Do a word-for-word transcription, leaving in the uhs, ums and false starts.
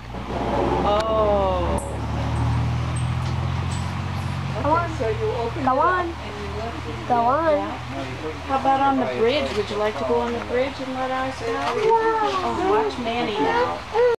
Oh. Come on. So you open Go it on. up and you left it. Go on. Yeah. How about on the bridge? Would you like to go on the bridge and let us go? Wow. Oh, watch Manny now.